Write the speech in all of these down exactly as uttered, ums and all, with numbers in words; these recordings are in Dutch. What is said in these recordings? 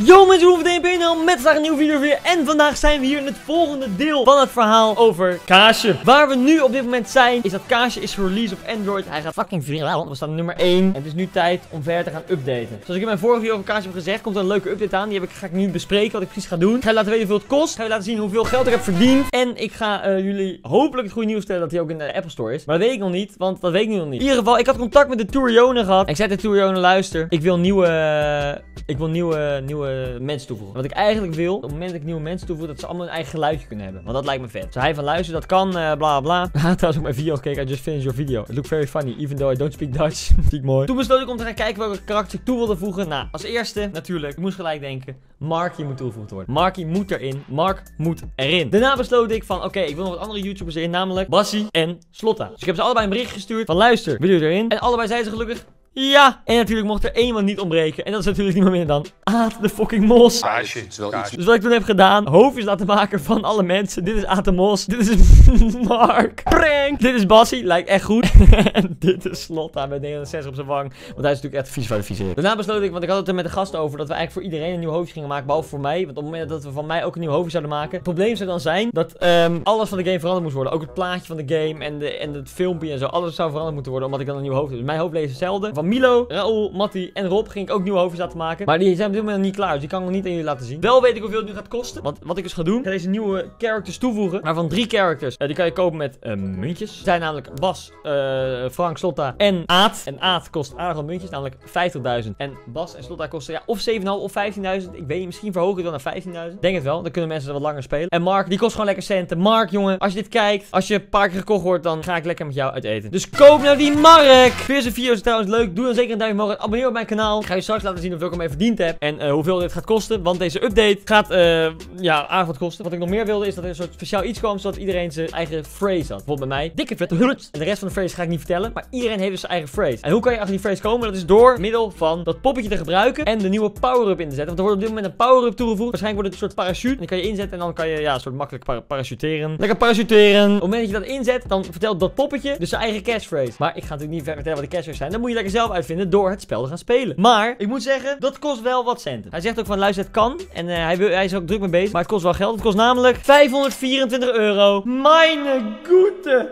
Yo mensen, hoe ben je nou met vandaag een nieuwe video weer. En vandaag zijn we hier in het volgende deel van het verhaal over Kaasje. Waar we nu op dit moment zijn, is dat Kaasje is gereleased op Android. Hij gaat fucking viraal, we staan op nummer één. En het is nu tijd om verder te gaan updaten. Zoals ik in mijn vorige video over Kaasje heb gezegd, komt er een leuke update aan. Die heb ik, ga ik nu bespreken, wat ik precies ga doen. Ik ga je laten weten hoeveel het kost. Ik ga je laten zien hoeveel geld ik heb verdiend. En ik ga uh, jullie hopelijk het goede nieuws vertellen dat hij ook in de Apple Store is. Maar dat weet ik nog niet, want dat weet ik nu nog niet. In ieder geval, ik had contact met de Tourione gehad. En ik zei tegen Tourione, luister, ik wil nieuwe... Uh, ik wil nieuwe, nieuwe mensen toevoegen. Wat ik eigenlijk wil, op het moment dat ik nieuwe mensen toevoeg, dat ze allemaal een eigen geluidje kunnen hebben. Want dat lijkt me vet. Dus hij van luister, dat kan, uh, bla bla. Trouwens ook mijn video gekeken. I just finished your video. It looked very funny, even though I don't speak Dutch. Zie ik mooi. Toen besloot ik om te gaan kijken welke karakter ik toe wilde voegen. Nou, als eerste, natuurlijk, ik moest gelijk denken, Marky moet toegevoegd worden. Marky moet erin. Mark moet erin. Daarna besloot ik van, oké, okay, ik wil nog wat andere YouTubers erin, namelijk Bassie en Slotta. Dus ik heb ze allebei een bericht gestuurd van, luister, wil je erin? En allebei zeiden ze gelukkig, ja! En natuurlijk mocht er één iemand niet ontbreken. En dat is natuurlijk niemand meer dan Aad de fucking Mos. Kaasje, is wel iets. Dus wat ik toen heb gedaan, hoofdjes laten maken van alle mensen. Dit is Aad de Mos. Dit is Mark. Prank. Dit is Bassie. Lijkt echt goed. En dit is Slotta met negenenzestig op zijn wang. Want hij is natuurlijk echt vies van de vieze. Daarna besloot ik, want ik had het er met de gasten over, dat we eigenlijk voor iedereen een nieuw hoofdje gingen maken. Behalve voor mij. Want op het moment dat we van mij ook een nieuw hoofdje zouden maken. Het probleem zou dan zijn dat um, alles van de game veranderd moest worden. Ook het plaatje van de game en, de, en het filmpje en zo. Alles zou veranderd moeten worden, omdat ik dan een nieuw hoofd heb. Dus mijn hoofd bleef hetzelfde. Van Milo, Raoul, Matti en Rob ging ik ook nieuwe hoofdjes laten maken. Maar die zijn op dit moment niet klaar. Dus die kan ik nog niet aan jullie laten zien. Wel weet ik hoeveel het nu gaat kosten. Want wat ik dus ga doen, ik ga deze nieuwe characters toevoegen. Waarvan drie characters. Uh, die kan je kopen met uh, muntjes. Die zijn namelijk Bas, uh, Frank, Slotta en Aad. En Aad kost aardig wat muntjes. Namelijk vijftigduizend. En Bas en Slotta kosten ja, of zeven komma vijf of vijftienduizend. Ik weet niet, misschien verhogen het wel naar vijftienduizend. Denk het wel. Dan kunnen mensen er wat langer spelen. En Mark, die kost gewoon lekker centen. Mark, jongen, als je dit kijkt, als je een paar keer gekocht wordt, dan ga ik lekker met jou uit eten. Dus koop nou die Mark! Vind je zijn video's trouwens leuk? Doe dan zeker een duimpje omhoog. Abonneer op mijn kanaal. Ik ga je straks laten zien hoeveel ik ermee verdiend heb. En uh, hoeveel dit gaat kosten. Want deze update gaat uh, ja, aardig wat kosten. Wat ik nog meer wilde is dat er een soort speciaal iets kwam. Zodat iedereen zijn eigen phrase had. Bijvoorbeeld bij mij. Dikke vette hulp. En de rest van de phrase ga ik niet vertellen. Maar iedereen heeft dus zijn eigen phrase. En hoe kan je achter die phrase komen? Dat is door middel van dat poppetje te gebruiken. En de nieuwe power-up in te zetten. Want er wordt op dit moment een power-up toegevoegd. Waarschijnlijk wordt het een soort parachute. En die kan je inzetten. En dan kan je ja, een soort makkelijk para parachuteren. Lekker parachuteren. Op het moment dat je dat inzet. Dan vertelt dat poppetje dus zijn eigen catchphrase. Maar ik ga natuurlijk niet vertellen wat de catchphrase zijn. Dan moet je lekker zelf uitvinden door het spel te gaan spelen. Maar ik moet zeggen, dat kost wel wat centen. Hij zegt ook van luister, het kan. En uh, hij, wil, hij is ook druk mee bezig. Maar het kost wel geld. Het kost namelijk vijfhonderdvierentwintig euro. Meine Güte.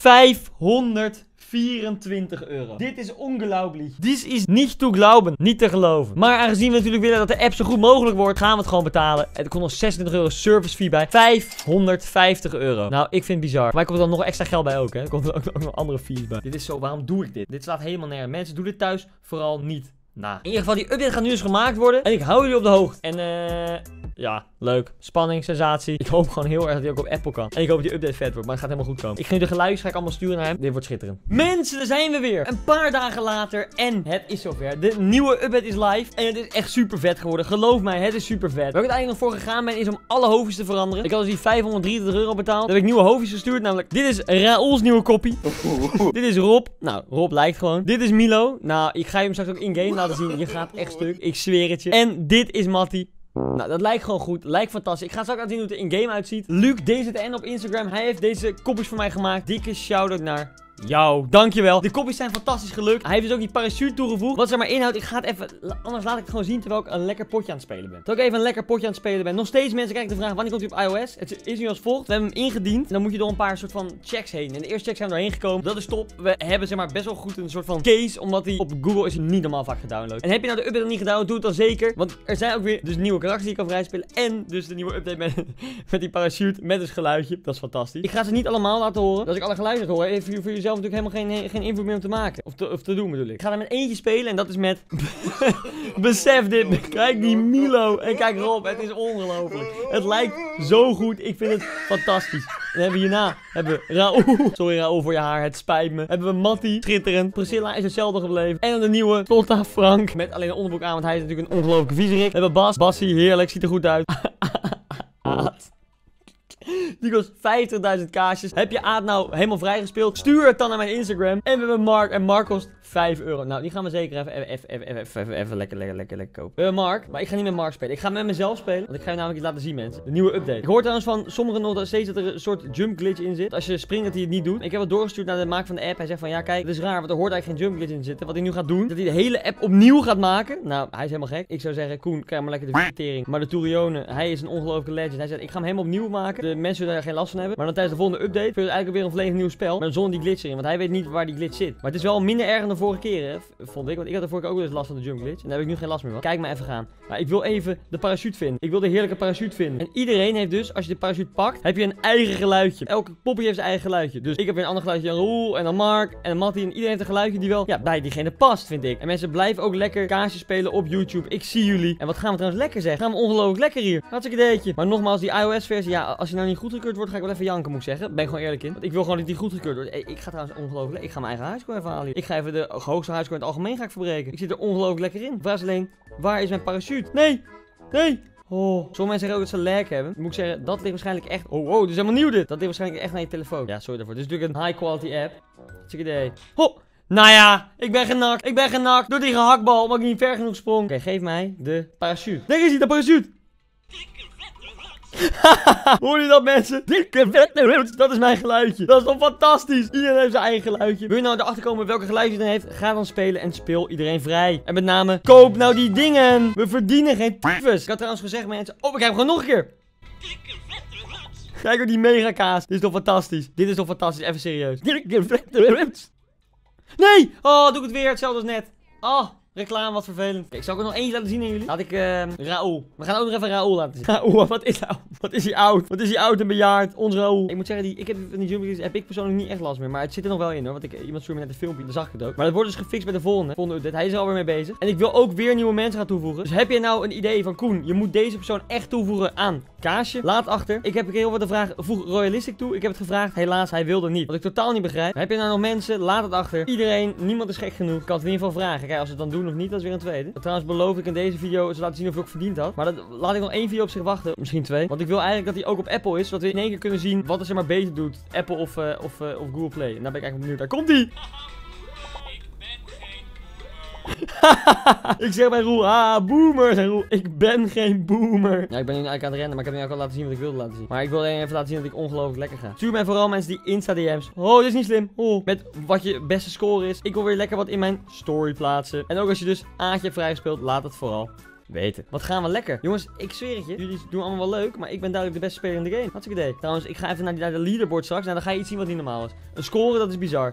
vijfhonderdvierentwintig euro. Dit is ongelooflijk. Dit is niet te geloven. Niet te geloven. Maar aangezien we natuurlijk willen dat de app zo goed mogelijk wordt, gaan we het gewoon betalen. En er komt nog zesentwintig euro service fee bij. vijfhonderdvijftig euro. Nou, ik vind het bizar. Maar er komt dan nog extra geld bij ook, hè. Er komt ook, ook nog andere fees bij. Dit is zo, waarom doe ik dit? Dit slaat helemaal nergens. Mensen, doen dit thuis vooral niet. Nou, in ieder geval, die update gaat nu eens gemaakt worden. En ik hou jullie op de hoogte. En eh... ja, leuk. Spanning, sensatie. Ik hoop gewoon heel erg dat hij ook op Apple kan. En ik hoop dat die update vet wordt, maar het gaat helemaal goed komen. Ik ga nu de geluidjes ga ik allemaal sturen naar hem. Dit wordt schitterend. Mensen, daar zijn we weer. Een paar dagen later. En het is zover. De nieuwe update is live. En het is echt super vet geworden. Geloof mij, het is super vet. Waar ik uiteindelijk nog voor gegaan ben, is om alle hoofdjes te veranderen. Ik had dus die vijfhonderddrieëntwintig euro betaald. Dan heb ik nieuwe hoofdjes gestuurd. Namelijk, dit is Raoul's nieuwe koppie. Dit is Rob. Nou, Rob lijkt gewoon. Dit is Milo. Nou, ik ga je hem straks ook in-game laten zien. Je gaat echt stuk. Ik zweer het je. En dit is Matti. Nou, dat lijkt gewoon goed. Lijkt fantastisch. Ik ga straks laten zien hoe het er in-game uitziet. Luc, D Z N op Instagram. Hij heeft deze kopjes voor mij gemaakt. Dikke shout-out naar jou. Dankjewel. De kopjes zijn fantastisch gelukt. Hij heeft dus ook die parachute toegevoegd. Wat zeg maar inhoudt, ik ga het even... Anders laat ik het gewoon zien terwijl ik een lekker potje aan het spelen ben. Terwijl ik even een lekker potje aan het spelen ben. Nog steeds mensen krijgen de vraag, wanneer komt hij op iOS? Het is nu als volgt. We hebben hem ingediend. En dan moet je door een paar soort van checks heen. En de eerste checks zijn we doorheen gekomen. Dat is top. We hebben zeg maar best wel goed een soort van case. Omdat hij op Google is hij niet normaal vaak gedownload. En heb je nou de update nog niet gedownload, doe het dan zeker. Want er zijn ook weer dus nieuwe karakters die je kan vrijspelen. En dus de nieuwe update met, met die parachute. Met dus geluidje. Dat is fantastisch. Ik ga ze niet allemaal laten horen. Dus als ik alle geluiden laat horen, heeft voor jezelf natuurlijk helemaal geen... geen invloed meer om te maken. Of te, of te doen bedoel ik. Ik ga er met eentje spelen en dat is met... Besef dit. Kijk die Milo. En kijk Rob. Het is ongelooflijk. Het lijkt zo goed. Ik vind het fantastisch. En hebben we hierna hebben we Raoul. Sorry Raoul voor je haar. Het spijt me. Hebben we Matti. Schitterend. Priscilla is hetzelfde gebleven. En dan de nieuwe Slotta Frank. Met alleen een onderbroek aan. Want hij is natuurlijk een ongelooflijke viezerik. We hebben Bas. Bassie. Heerlijk. Ziet er goed uit. Die kost vijftigduizend kaasjes. Heb je Aad nou helemaal vrijgespeeld? Stuur het dan naar mijn Instagram. En we hebben Mark. En Mark kost vijf euro. Nou, die gaan we zeker even, even, even, even, even, even lekker, lekker, lekker, lekker kopen. We hebben Mark. Maar ik ga niet met Mark spelen. Ik ga met mezelf spelen. Want ik ga je namelijk iets laten zien, mensen. De nieuwe update. Ik hoor trouwens van sommigen nog steeds dat er een soort jump glitch in zit. Als je springt dat hij het niet doet. Ik heb het doorgestuurd naar de maker van de app. Hij zegt van ja, kijk, dat is raar. Want er hoort eigenlijk geen jump glitch in zitten. Wat hij nu gaat doen, dat hij de hele app opnieuw gaat maken. Nou, hij is helemaal gek. Ik zou zeggen, Koen, krijg maar lekker de visitering. Maar de Tourione, hij is een ongelooflijke legend. Hij zegt, ik ga hem helemaal opnieuw maken. De mensen zullen daar geen last van hebben. Maar dan tijdens de volgende update, vind je het eigenlijk weer een volledig nieuw spel. Maar zonder die glitch erin. Want hij weet niet waar die glitch zit. Maar het is wel minder erg dan de vorige keer, hè, vond ik. Want ik had de vorige keer ook wel eens last van de jump glitch. En daar heb ik nu geen last meer van. Kijk maar even gaan. Maar ik wil even de parachute vinden. Ik wil de heerlijke parachute vinden. En iedereen heeft dus, als je de parachute pakt, heb je een eigen geluidje. Elke poppetje heeft zijn eigen geluidje. Dus ik heb weer een ander geluidje aan Raoul en dan Mark en dan Mattie. En iedereen heeft een geluidje die wel, ja, bij diegene past, vind ik. En mensen blijven ook lekker kaasjes spelen op YouTube. Ik zie jullie. En wat gaan we trouwens lekker zeggen? Gaan we ongelooflijk lekker hier. Hartstikke ideetje. Maar nogmaals, die iOS-versie, ja, als je nou niet goedgekeurd wordt, ga ik wel even janken, moet ik zeggen. Ben ik gewoon eerlijk in. Want ik wil gewoon dat die goedgekeurd wordt. Hey, ik ga trouwens ongelooflijk. Ik ga mijn eigen highscore even halen hier. Ik ga even de hoogste highscore in het algemeen ga ik verbreken. Ik zit er ongelooflijk lekker in. Vraag is alleen, waar is mijn parachute? Nee! Nee! Oh. Sommige mensen zeggen ook dat ze lag hebben. Dan moet ik zeggen, dat ligt waarschijnlijk echt... Oh, wow, dit is helemaal nieuw dit. Dat ligt waarschijnlijk echt naar je telefoon. Ja, sorry daarvoor. Dit is natuurlijk een high quality app. Check idee. Ho! Nou ja, ik ben genakt. Ik ben genakt door die gehaktbal, omdat ik niet ver genoeg sprong. Oké, okay, geef mij de parachute. Daar is hij, de parachute. Hoor je dat, mensen? Dat is mijn geluidje. Dat is toch fantastisch? Iedereen heeft zijn eigen geluidje. Wil je nou erachter komen welke geluidje je dan heeft? Ga dan spelen en speel iedereen vrij. En met name, koop nou die dingen. We verdienen geen tyfus. Ik had trouwens gezegd, mensen. Oh, ik krijg hem gewoon nog een keer. Kijk op die mega kaas. Dit is toch fantastisch? Dit is toch fantastisch? Even serieus. Nee! Oh, doe ik het weer. Hetzelfde als net. Oh. Reclame, wat vervelend. Kijk, zal ik er nog eentje laten zien aan jullie? Laat ik, uh, Raoul. We gaan ook nog even Raoul laten zien. Raoul, wat is nou? Wat is hij oud? Wat is hij oud en bejaard? Ons Raoul. Ik moet zeggen, die, ik heb van die jumpers heb ik persoonlijk niet echt last meer. Maar het zit er nog wel in hoor. Want ik, iemand stuurde me net een filmpje, dan zag ik het ook. Maar dat wordt dus gefixt bij de volgende. Volgende update. Hij is er alweer mee bezig. En ik wil ook weer nieuwe mensen gaan toevoegen. Dus heb je nou een idee van Koen, je moet deze persoon echt toevoegen aan Kaasje? Laat achter. Ik heb een keer heel wat de vraag, voeg Royalistic toe. Ik heb het gevraagd. Helaas, hij wilde niet. Wat ik totaal niet begrijp. Heb je nou nog mensen? Laat het achter. Iedereen, niemand is gek genoeg. Ik kan het in ieder geval vragen. Kijk, als ze het dan doen of niet, dat is weer een tweede. Trouwens beloof ik in deze video te laten zien of ik ook verdiend had. Maar dat laat ik nog één video op zich wachten. Misschien twee. Want ik wil eigenlijk dat hij ook op Apple is. Zodat we in één keer kunnen zien wat er zeg maar beter doet. Apple of, uh, of, uh, of Google Play. En daar ben ik eigenlijk benieuwd. Daar komt hij! Ik zeg bij Roel, ah, boomer. Zeg Roel, ik ben geen boomer. Ja, ik ben nu eigenlijk aan het rennen, maar ik heb nu ook al laten zien wat ik wilde laten zien. Maar ik wil alleen even laten zien dat ik ongelooflijk lekker ga. Stuur mij vooral mensen die Insta D M's. Oh, dit is niet slim. Oh, met wat je beste score is. Ik wil weer lekker wat in mijn story plaatsen. En ook als je dus Aatje hebt vrijgespeeld, laat het vooral weten. Wat gaan we lekker. Jongens, ik zweer het je. Jullie doen allemaal wel leuk, maar ik ben duidelijk de beste speler in de game. Hartstikke idee. Trouwens, ik ga even naar, die, naar de leaderboard straks. Nou, dan ga je iets zien wat niet normaal is. Een score, dat is bizar.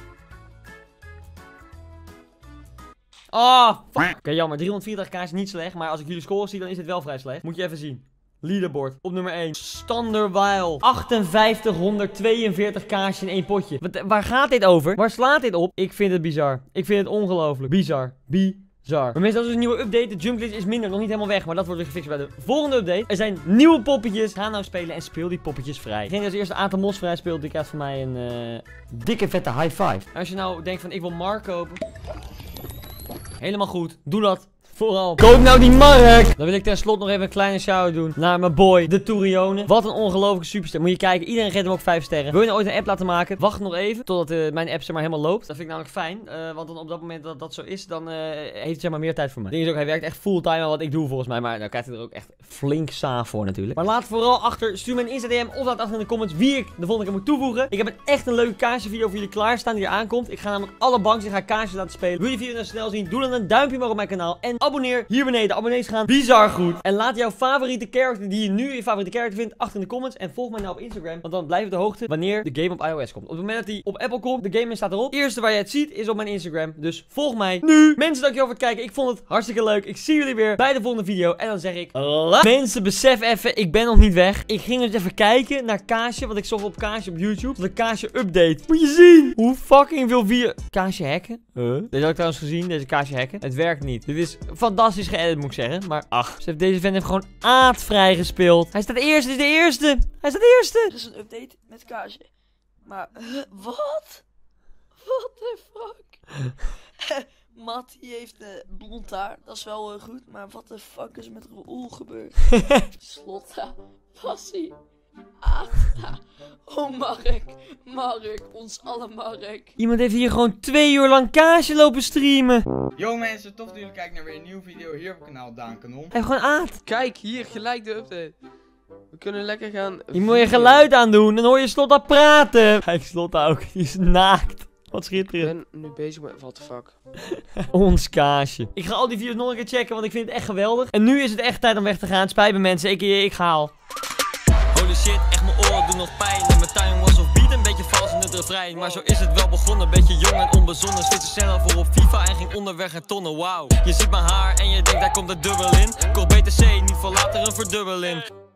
Oh, fuck. Oké, okay, jammer. driehonderdvierentachtig k is niet slecht. Maar als ik jullie score zie, dan is dit wel vrij slecht. Moet je even zien. Leaderboard. Op nummer één. Standerwijl. achtenvijftighonderdtweeënveertig kaasjes in één potje. Wat, waar gaat dit over? Waar slaat dit op? Ik vind het bizar. Ik vind het ongelooflijk. Bizar. Bizar. Maar mensen, dat is een nieuwe update. De jump glitch is minder. Nog niet helemaal weg. Maar dat wordt weer gefixt bij de volgende update. Er zijn nieuwe poppetjes. Ga nou spelen en speel die poppetjes vrij. Degene die als eerste Aad de Mos vrij speelt, die krijgt van mij een uh, dikke vette high five. Als je nou denkt van ik wil Mark kopen. Helemaal goed. Doe dat. Vooral. Koop nou die Mark! Dan wil ik tenslotte nog even een kleine shout-out doen naar mijn boy, de Tourione. Wat een ongelofelijke superster. Moet je kijken, iedereen geeft hem ook vijf sterren. Wil je nou ooit een app laten maken? Wacht nog even, totdat uh, mijn app zeg maar helemaal loopt. Dat vind ik namelijk fijn, uh, want dan op dat moment dat dat zo is, dan uh, heeft hij zeg maar meer tijd voor me. Het ding is ook, hij werkt echt fulltime aan wat ik doe volgens mij, maar dan krijgt hij er ook echt flink saaf voor natuurlijk. Maar laat vooral achter, stuur me een Insta D M of laat achter in de comments wie ik de volgende keer moet toevoegen. Ik heb een echt een leuke kaasje-video voor jullie klaarstaan die er aankomt. Ik ga namelijk alle banks en ga kaasjes laten spelen. Wil je die video nou snel zien? Doe dan een duimpje maar op mijn kanaal en abonneer hier beneden. De abonnees gaan bizar goed. En laat jouw favoriete character die je nu je favoriete character vindt achter in de comments. En volg mij nou op Instagram. Want dan blijf je op de hoogte wanneer de game op iOS komt. Op het moment dat die op Apple komt, de game staat erop. Het eerste waar je het ziet is op mijn Instagram. Dus volg mij nu. Mensen, dankjewel voor het kijken. Ik vond het hartstikke leuk. Ik zie jullie weer bij de volgende video. En dan zeg ik... La Mensen, besef even. Ik ben nog niet weg. Ik ging dus even kijken naar Kaasje. Want ik zocht op Kaasje op YouTube. De Kaasje update. Moet je zien. Hoe fucking veel via... Kaasje hacken? Huh? Deze had ik trouwens gezien. Deze Kaasje hacken. Het werkt niet. Dit is fantastisch geëdit, moet ik zeggen. Maar ach, deze vent heeft gewoon Aad vrijgespeeld. Hij staat eerst, dit is de eerste. Hij staat de eerste. Er is een update met Kaasje. Maar, uh, wat? What the fuck? Mattie heeft uh, blond haar. Dat is wel uh, goed. Maar wat de fuck is er met Raoul gebeurd? Slotta, Passie, Ah, oh, Mark. Mark, ons alle Mark. Iemand heeft hier gewoon twee uur lang kaasje lopen streamen. Yo mensen, tof dat jullie kijken naar weer een nieuwe video hier op het kanaal Daan Kanon. Hij heeft gewoon aard. Kijk, hier, gelijk de update. We kunnen lekker gaan... Je moet je geluid aan doen, dan hoor je Slotta praten. Kijk, Slotta ook, die is naakt. Wat Ik schitterend. ben nu bezig met... What the fuck? Ons kaasje. Ik ga al die video's nog een keer checken, want ik vind het echt geweldig. En nu is het echt tijd om weg te gaan. Spijt me mensen, ik, ik ga al. Holy shit, echt mijn oren doen nog pijn. En mijn tuin was of beat, een beetje vals in het refrein. Maar zo is het wel begonnen, beetje jong en onbezonnen. Switchen snel voor op FIFA en ging onderweg naar tonnen, wauw. Je ziet mijn haar en je denkt daar komt het dubbel in. Kocht B T C, niet voor later een verdubbeling.